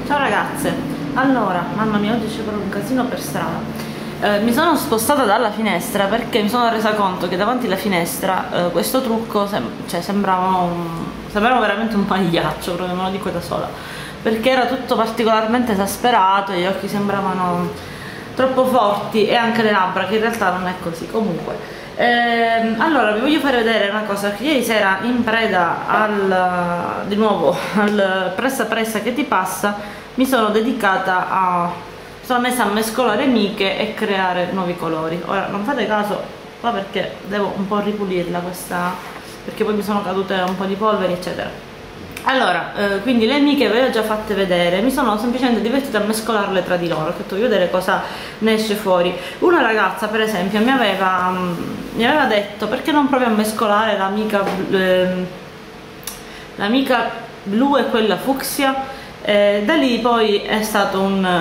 Ciao ragazze, allora, mamma mia, oggi c'è proprio un casino per strada. Mi sono spostata dalla finestra perché mi sono resa conto che davanti alla finestra questo trucco sembrava veramente un pagliaccio, proprio me lo dico da sola, perché era tutto particolarmente esasperato, gli occhi sembravano troppo forti e anche le labbra, che in realtà non è così. Comunque, allora vi voglio fare vedere una cosa che ieri sera, in preda di nuovo al pressa pressa che ti passa, mi sono dedicata sono messa a mescolare miche e creare nuovi colori. Ora non fate caso qua perché devo un po' ripulirla questa, perché poi mi sono cadute un po' di polveri eccetera. Allora, quindi le miche ve le ho già fatte vedere, mi sono semplicemente divertita a mescolarle tra di loro, ho detto voglio vedere cosa ne esce fuori. Una ragazza per esempio mi aveva detto perché non provi a mescolare la mica blu e quella fucsia. Da lì poi è stato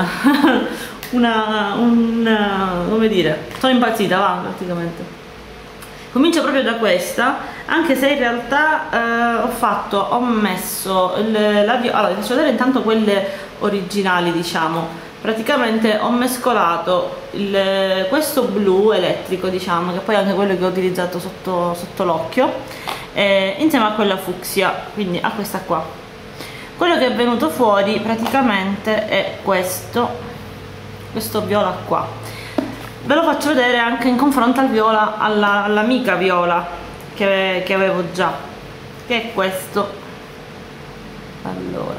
come dire, sono impazzita, va, praticamente. Comincio proprio da questa, anche se in realtà ho messo allora vi faccio vedere intanto quelle originali, diciamo. Praticamente ho mescolato questo blu elettrico, diciamo, che poi è anche quello che ho utilizzato sotto l'occhio, insieme a quella fucsia, quindi a questa qua. Quello che è venuto fuori praticamente è questo viola qua. Ve lo faccio vedere anche in confronto al viola, all'amica viola che avevo già, che è questo. Allora,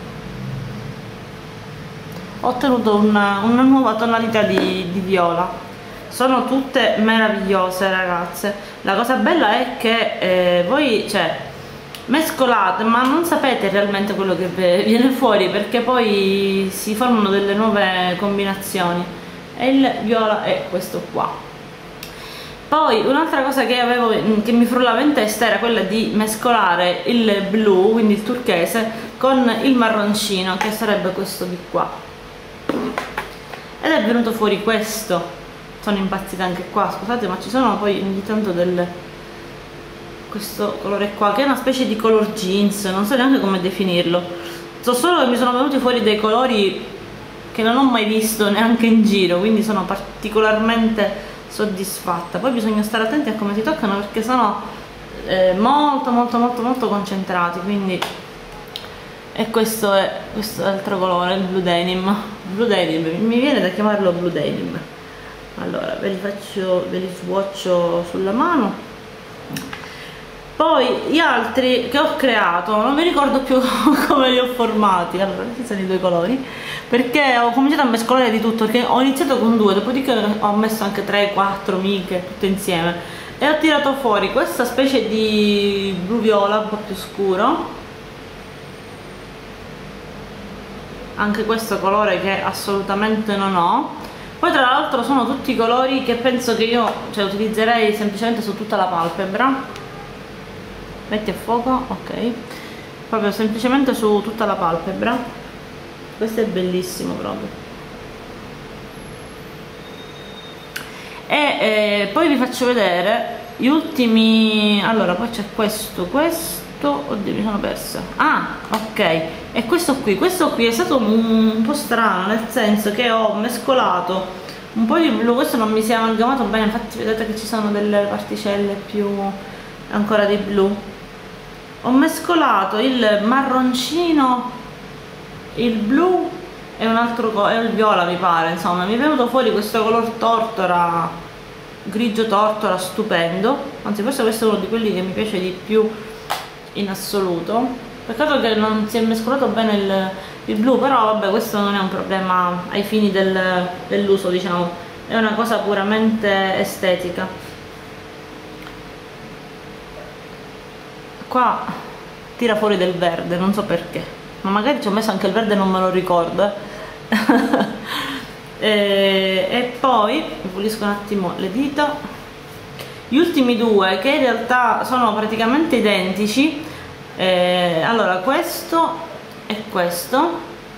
ho ottenuto una nuova tonalità di viola. Sono tutte meravigliose ragazze. La cosa bella è che voi mescolate ma non sapete realmente quello che viene fuori, perché poi si formano delle nuove combinazioni e il viola è questo qua. Poi un'altra cosa che mi frullava in testa era quella di mescolare il blu, quindi il turchese, con il marroncino, che sarebbe questo di qua, ed è venuto fuori questo. Sono impazzita anche qua, scusate, ma ci sono poi ogni tanto questo colore qua che è una specie di color jeans, non so neanche come definirlo, so solo che mi sono venuti fuori dei colori che non ho mai visto neanche in giro, quindi sono particolarmente soddisfatta. Poi bisogna stare attenti a come si toccano perché sono molto concentrati, quindi. E questo è l'altro colore, il blu denim. Mi viene da chiamarlo blu denim. Allora ve li swatcho sulla mano. Poi gli altri che ho creato non mi ricordo più come li ho formati. Allora, questi sono i due colori, perché ho cominciato a mescolare di tutto, perché ho iniziato con due, dopodiché ho messo anche 3-4 miche tutte insieme e ho tirato fuori questa specie di blu viola un po' più scuro, anche questo colore che assolutamente non ho. Poi tra l'altro sono tutti colori che penso che io utilizzerei semplicemente su tutta la palpebra. Metti a fuoco, ok, proprio semplicemente su tutta la palpebra. Questo è bellissimo proprio. E poi vi faccio vedere gli ultimi. Allora, poi c'è questo, oddio mi sono persa, ok, e questo qui è stato un po' strano, nel senso che ho mescolato un po' di blu, questo non mi si è amalgamato bene, infatti vedete che ci sono delle particelle più ancora di blu. Ho mescolato il marroncino, il blu e un altro il viola mi pare, insomma mi è venuto fuori questo color tortora, grigio tortora, stupendo. Anzi, forse questo è uno di quelli che mi piace di più in assoluto. Peccato che non si è mescolato bene il blu, però vabbè, questo non è un problema ai fini dell'uso, diciamo, è una cosa puramente estetica. Qua tira fuori del verde, non so perché, ma magari ci ho messo anche il verde e non me lo ricordo. E poi mi pulisco un attimo le dita. Gli ultimi due, che in realtà sono praticamente identici, allora questo e questo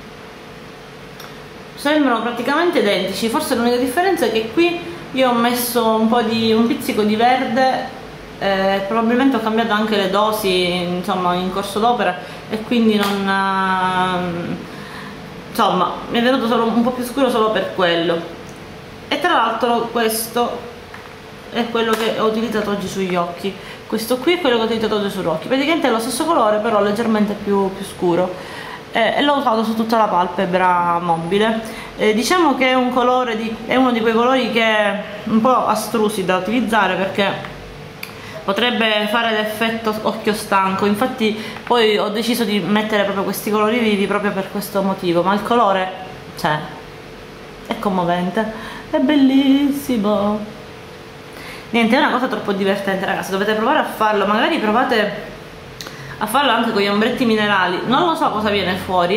sembrano praticamente identici, forse l'unica differenza è che qui io ho messo un pizzico di verde. Probabilmente ho cambiato anche le dosi, insomma, in corso d'opera, e quindi insomma mi è venuto solo un po' più scuro solo per quello. E tra l'altro questo è quello che ho utilizzato oggi sugli occhi, questo qui è quello che ho utilizzato oggi sugli occhi, praticamente è lo stesso colore però leggermente più scuro, e l'ho usato su tutta la palpebra mobile. Diciamo che è un colore è uno di quei colori che è un po' astrusi da utilizzare perché potrebbe fare l'effetto occhio stanco, infatti poi ho deciso di mettere proprio questi colori vivi proprio per questo motivo, ma il colore, cioè, è commovente, è bellissimo. Niente, è una cosa troppo divertente, ragazzi, dovete provare a farlo, magari provate a farlo anche con gli ombretti minerali, non lo so cosa viene fuori,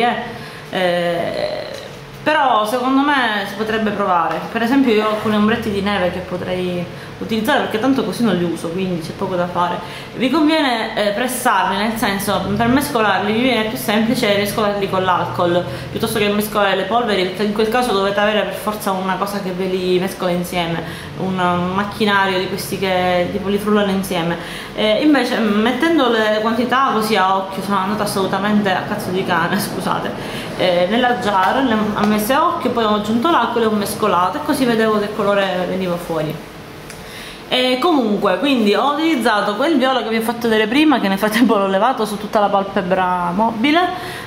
però secondo me si potrebbe provare. Per esempio io ho alcuni ombretti di neve che potrei utilizzare perché tanto così non li uso, quindi c'è poco da fare. Vi conviene pressarli, nel senso, per mescolarli vi viene più semplice mescolarli con l'alcol piuttosto che mescolare le polveri, perché in quel caso dovete avere per forza una cosa che ve li mescola insieme, un macchinario di questi che tipo li frullano insieme. Invece mettendo le quantità così a occhio, sono andata assolutamente a cazzo di cane, scusate, nella jar le ho messe a occhio, poi ho aggiunto l'acqua e le ho mescolate e così vedevo che colore veniva fuori. E comunque, quindi ho utilizzato quel viola che vi ho fatto vedere prima, che nel frattempo l'ho levato su tutta la palpebra mobile,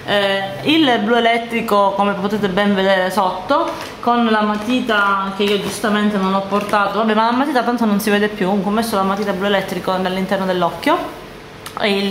il blu elettrico come potete ben vedere sotto, con la matita che io giustamente non ho portato, vabbè, ma la matita tanto non si vede più, comunque ho messo la matita blu elettrico all'interno dell'occhio e il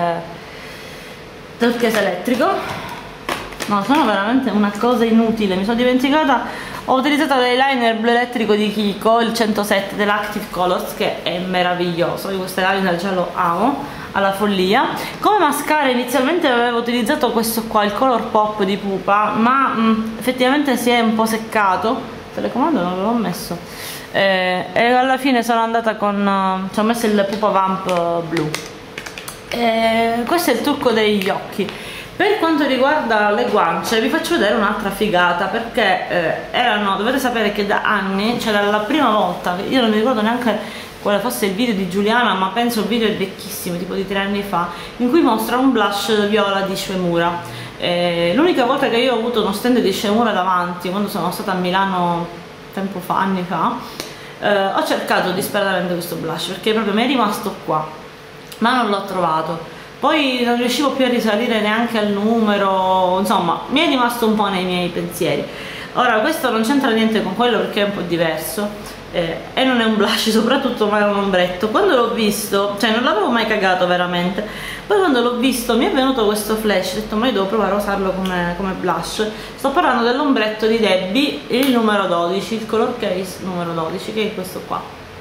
turchese elettrico. No, sono veramente una cosa inutile, mi sono dimenticata. Ho utilizzato l'eyeliner blu elettrico di Kiko, il 107 dell'Active Colors, che è meraviglioso. Io questo eyeliner già lo amo alla follia. Come mascara inizialmente avevo utilizzato questo qua, il Color Pop di Pupa, ma effettivamente si è un po' seccato. Il telecomando non l'avevo messo, e alla fine sono andata con ci ho messo il Pupa Vamp blu. Questo è il trucco degli occhi. Per quanto riguarda le guance vi faccio vedere un'altra figata, perché dovete sapere che da anni, cioè dalla prima volta, io non mi ricordo neanche quale fosse il video di Giuliana, ma penso il video è vecchissimo, tipo di 3 anni fa, in cui mostra un blush viola di Shuemura. L'unica volta che io ho avuto uno stand di Shuemura davanti, quando sono stata a Milano tempo fa, anni fa, ho cercato disperatamente questo blush perché proprio mi è rimasto qua, ma non l'ho trovato. Poi non riuscivo più a risalire neanche al numero, insomma mi è rimasto un po' nei miei pensieri. Ora questo non c'entra niente con quello perché è un po' diverso, e non è un blush soprattutto, ma è un ombretto. Quando l'ho visto, cioè non l'avevo mai cagato veramente, poi quando l'ho visto mi è venuto questo flash, ho detto ma io devo provare a usarlo come blush. Sto parlando dell'ombretto di Debbie, il numero 12, il color case numero 12, che è questo qua.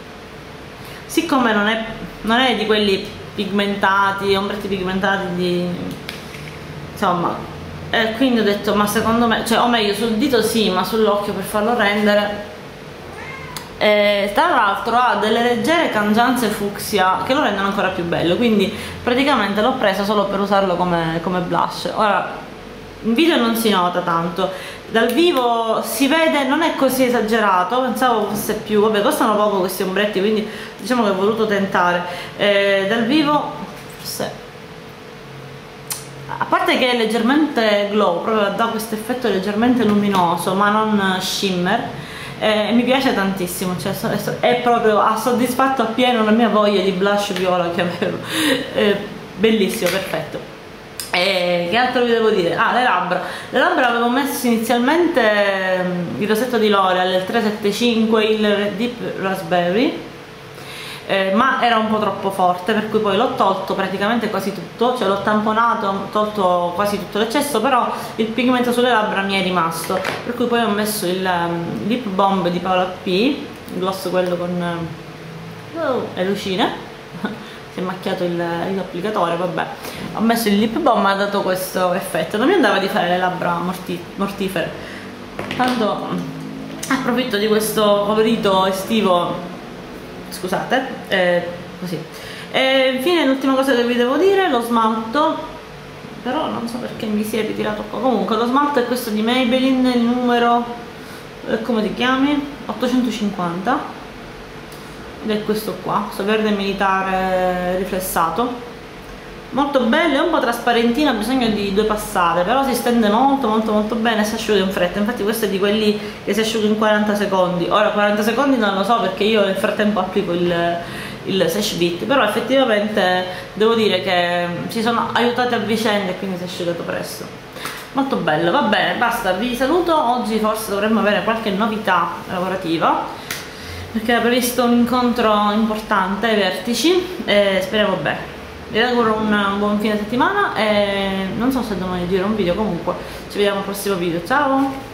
Siccome non è di quelli pigmentati, ombretti pigmentati insomma, quindi ho detto ma secondo me, cioè o meglio sul dito sì, ma sull'occhio per farlo rendere, tra l'altro ha delle leggere cangianze fucsia che lo rendono ancora più bello, quindi praticamente l'ho presa solo per usarlo come blush. Ora in video non si nota tanto, dal vivo si vede, non è così esagerato, pensavo fosse più, vabbè costano poco questi ombretti, quindi diciamo che ho voluto tentare. Dal vivo forse, a parte che è leggermente glow, proprio dà questo effetto leggermente luminoso ma non shimmer, mi piace tantissimo, cioè è proprio, ha soddisfatto appieno la mia voglia di blush viola che avevo. Bellissimo, perfetto. Che altro vi devo dire? Ah, le labbra avevo messo inizialmente il rossetto di L'Oreal, il 375, il Deep Raspberry, ma era un po' troppo forte, per cui poi l'ho tolto praticamente quasi tutto, cioè l'ho tamponato, ho tolto quasi tutto l'eccesso, però il pigmento sulle labbra mi è rimasto, per cui poi ho messo il Lip Bomb di Paola P, il gloss quello con le lucine. Si è macchiato l'applicatore, vabbè, ho messo il lip balm, ha dato questo effetto. Non mi andava di fare le labbra mortifere, tanto approfitto di questo favorito estivo, scusate, così. E infine l'ultima cosa che vi devo dire, lo smalto, però non so perché mi si è ritirato qua. Comunque lo smalto è questo di Maybelline, il numero, come ti chiami? 850, ed è questo qua, questo verde militare riflessato. molto bello, è un po' trasparentino, ha bisogno di 2 passate, però si stende molto molto molto bene e si asciuga in fretta. Infatti questo è di quelli che si asciuga in 40 secondi. Ora 40 secondi non lo so, perché io nel frattempo applico il Sesh Vit, però effettivamente devo dire che si sono aiutati a vicenda e quindi si è asciugato presto. Molto bello. Va bene, basta, vi saluto. Oggi forse dovremmo avere qualche novità lavorativa, perché era previsto un incontro importante ai vertici e speriamo bene. Vi auguro un buon fine settimana e non so se domani giro un video, comunque ci vediamo al prossimo video. Ciao!